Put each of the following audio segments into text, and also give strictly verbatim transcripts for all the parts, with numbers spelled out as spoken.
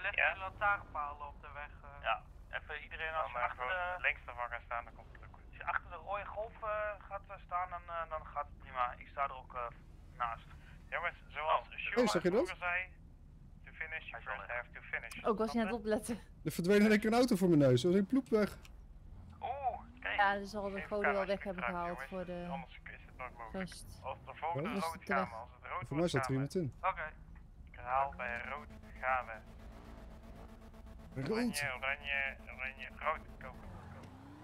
ligt Ja. een lantaarnpaal op de weg. Uh. Ja, even iedereen als je achter de... links ervan gaan staan, dan komt het ook goed. Als je achter de rode golf uh, gaat uh, staan, dan, uh, dan gaat het prima. Ik sta er ook uh, naast. Jongens, zoals oh, Schumacher hey, vroeger zei, to finish, you first have to finish. Oh, ik was niet aan het opletten. Er verdween in één keer een auto voor mijn neus, dat was een ploep weg. Oeh, kijk. Ja, dus zal de goden wel weg hebben gehaald jongens, voor de... Anders is het nog mogelijk. Rust. Als de volgende oh, rood gaan we, als het rood voor mij zat er iemand in. Oké. Okay. Ik herhaal, bij rood gaan we. Rood. Oranje, oranje, oranje, rood. Go, go, go,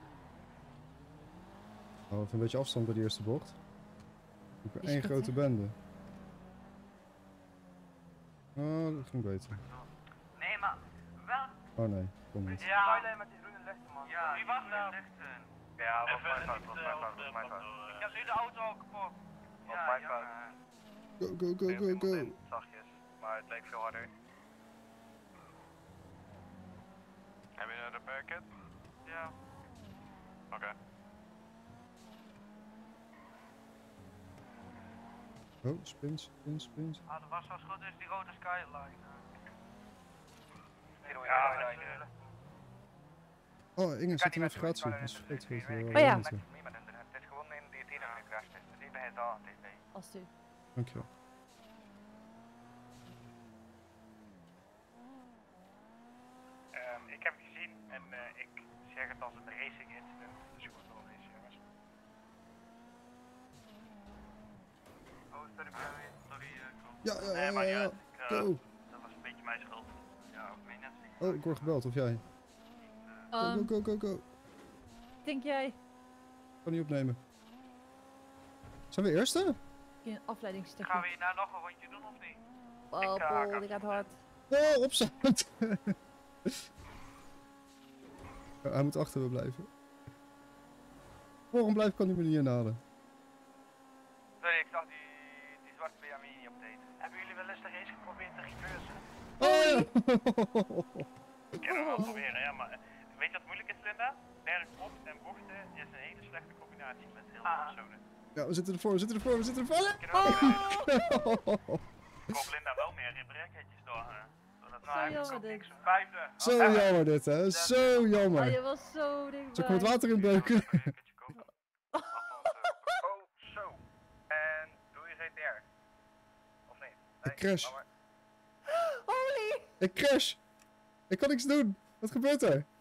go. Oh, even een beetje afstand bij de eerste bocht. Ik ben één grote hè? bende. Oh, dat ging beter. Nee, maar wel. Oh nee, kom niet. Ja, met die groene lichten, man. Ja, wie was daar? Lichten. Ja, wat mijn fout, wat mijn fout, wat mijn fout. Ik heb nu de auto al kapot. Wat mijn fout. Go, go, go, go, go. Zachtjes, maar het leek veel harder. Heb je een repair kit? Ja. Oké. Okay. Oh, spins, spins, spins. Ah, dat was als goed is die rode skyline. Uh. Ja, ja, ja. Oh, Inge, zet een navigatie. Dat is vergeten vergeten. Oh ja. Het is gewoon in die tien minuten crash test. Het is bij het aan, het is bij. Als u. Dankjewel. Um, ik heb het gezien en uh, ik zeg het als een racing incident. Dus goed wel eens, jongens. Oh, sorry, sorry, uh, Ja, ja, nee, ja, maar ja. ja, ik, uh, Go. dat was een beetje mijn schuld. Ja, ook mijn net. Oh, ik word gebeld, of jij? Go, Um, go, go, go, go. denk jij? Ik kan niet opnemen. Zijn we eerste? Een afleidingsstukje. gaan we hier nou nog een rondje doen of niet? Oh, Ik, uh, Paul, kan- die gaat hard. Oh, opzet! Ja, hij moet achter me blijven. Waarom blijf kan hij me niet inhalen? Sorry, ik zag die, die zwarte B M W niet op date. Hebben jullie wel eens de race geprobeerd te reversen? Oh ja! Ik kan het wel proberen, ja, maar uh, weet je wat moeilijk is, Linda? Bergop en bochten is een hele slechte combinatie met heel veel Ah. personen. Ja, we zitten ervoor, we zitten ervoor, we zitten ervoor! Ik kan ook niet Ik hoop Linda wel meer brekhetjes door. Uh, zodat Zo nou, jammer dit. Vijfde. Zo jammer dit, hè? Zo Oh, jammer. je was zo dichtbij. Zal ik hem het water inbeuken? Oh, zo. En doe je G T R? Of niet? Ik crash. Oh, maar- Holy! Ik crash! Ik kan niks doen! Wat gebeurt er?